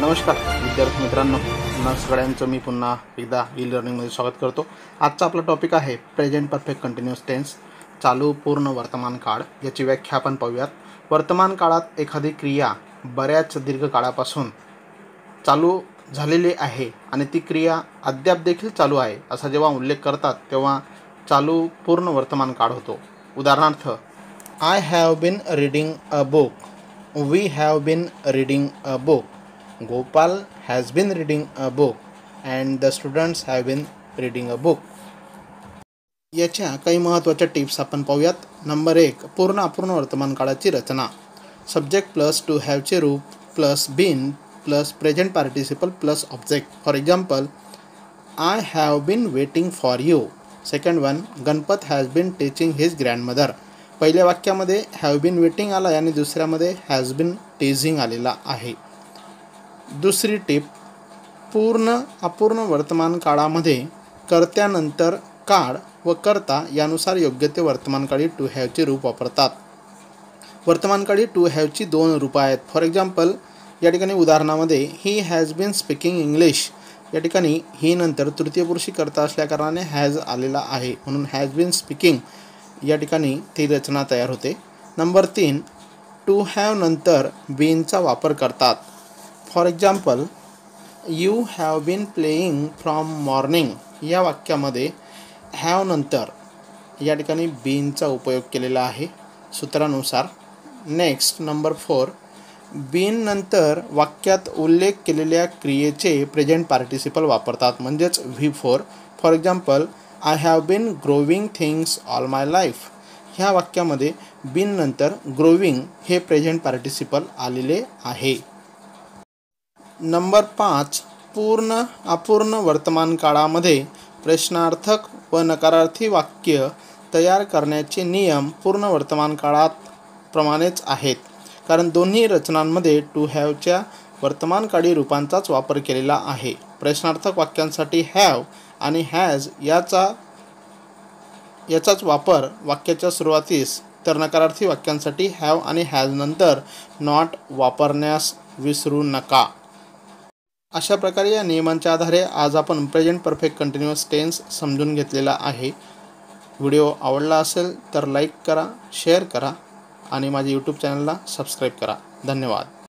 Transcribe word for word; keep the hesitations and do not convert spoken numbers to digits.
नमस्कार विद्यार्थी मित्रांनो, पुन्हा सगळ्यांचं मी पुन्हा एकदा ई लर्निंगमध्ये स्वागत करतो। आजचा आपला टॉपिक आहे प्रेझेंट परफेक्ट कंटिन्युअस टेन्स, चालू पूर्ण वर्तमान काळ। याची व्याख्या आपण पाहूयात। वर्तमान काळात एखादी क्रिया बऱ्याच दीर्घ काळापासून चालू झालेली आहे आणि ती क्रिया अद्याप देखील चालू आहे असा जेव्हा उल्लेख करतात तेव्हा चालू पूर्ण वर्तमान काळ होतो। उदाहरणार्थ, I have been reading a book, we have been reading a book, Gopal has been reading a book and the students have been reading a book। याच्या काही महत्त्वाच्या टिप्स आपण पाहूयात। नंबर एक, पूर्ण अपूर्ण वर्तमान काळाची रचना। सब्जेक्ट प्लस टू हॅवचे रूप plus been plus present participle plus object. For example, I have been waiting for you. Second one, Ganpat has been teaching his grandmother. पहिल्या वाक्यामध्ये हॅव बीन वेटिंग आला आणि दुसऱ्यामध्ये हॅज बीन टीचिंग आलेला आहे। दुसरी टिप, पूर्ण अपूर्ण वर्तमान काळामध्ये कर्त्यानंतर काळ व कर्ता यानुसार योग्य ते वर्तमानकाळी टू हॅवचे रूप वापरतात। वर्तमानकाळी टू हॅवची दोन रूपं आहेत। फॉर एक्झाम्पल, या ठिकाणी उदाहरणामध्ये ही हॅज बीन स्पीकिंग इंग्लिश, या ठिकाणी ही नंतर तृतीय पुरुषी कर्ता असल्याकारणाने हॅज आलेला आहे, म्हणून हॅज बीन स्पीकिंग या ठिकाणी ती रचना तयार होते। नंबर तीन, टू हॅव नंतर बीनचा वापर करतात। For example, you have been playing from morning या वाक्यामध्ये हॅव नंतर या ठिकाणी बीनचा उपयोग केलेला आहे सूत्रानुसार। नेक्स्ट नंबर फोर, बीन नंतर वाक्यात उल्लेख केलेल्या क्रियेचे प्रेझेंट पार्टिसिपल वापरतात, म्हणजेच V four. For example, I have been growing things all my life ह्या वाक्यामध्ये बीन नंतर ग्रोविंग हे प्रेझेंट पार्टिसिपल आलेले आहे। नंबर पाच, पूर्ण अपूर्ण वर्तमान काळामध्ये प्रश्नार्थक व नकारार्थी वाक्य तयार करण्याचे नियम पूर्ण वर्तमान काळात प्रमाणेच आहेत, कारण दोन्ही रचनांमध्ये टू हॅवच्या वर्तमानकाळी रूपांचाच वापर केलेला आहे। प्रश्नार्थक वाक्यांसाठी हॅव आणि हॅज याचा याचाच वापर वाक्याच्या सुरुवातीस, तर नकारार्थी वाक्यांसाठी हॅव आणि हॅज नंतर नॉट वापरण्यास विसरू नका। अशा प्रकारे या नियमांच्या आधारे आज आपण प्रेझेंट परफेक्ट कंटिन्युअस टेन्स समजून घेतलेला आहे। व्हिडिओ आवडला असेल तर लाईक करा, शेअर करा आणि माझ्या यूट्यूब चॅनलला सबस्क्राईब करा। धन्यवाद।